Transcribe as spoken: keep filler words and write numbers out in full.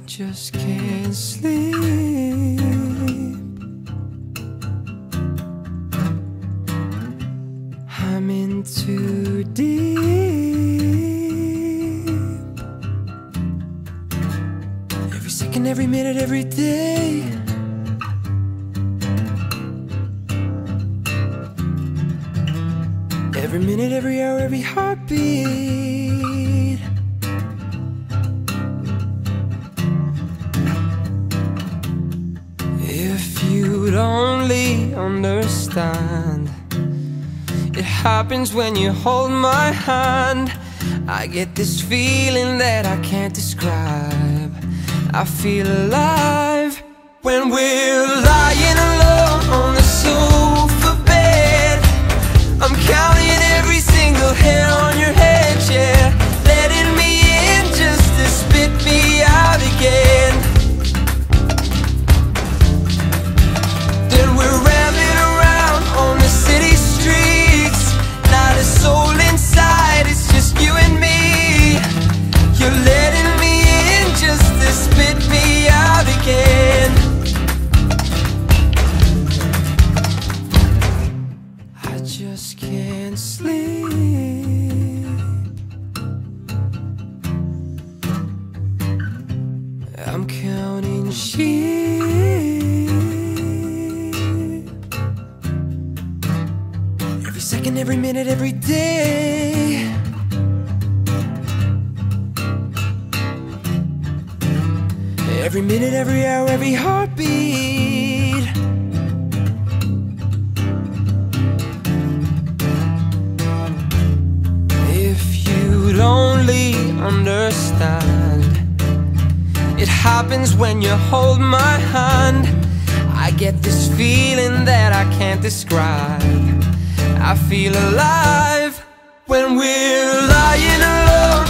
just can't sleep. I'm in too deep. Every second, every minute, every day. Every minute, every hour, every heartbeat. If you'd only understand, it happens when you hold my hand. I get this feeling that I can't describe. I feel alive when we're lying alone on the sofa bed. I'm counting every single hair on your head, yeah. Letting me in just to spit me out again. Then we're rambling around on the city streets. Not a soul inside, it's just you and me. You're letting me in just to spit me out again. I just can't sleep. I'm counting sheep. Every second, every minute, every day. Every minute, every hour, every heartbeat. If you'd only understand, it happens when you hold my hand. I get this feeling that I can't describe. I feel alive when we're lying alone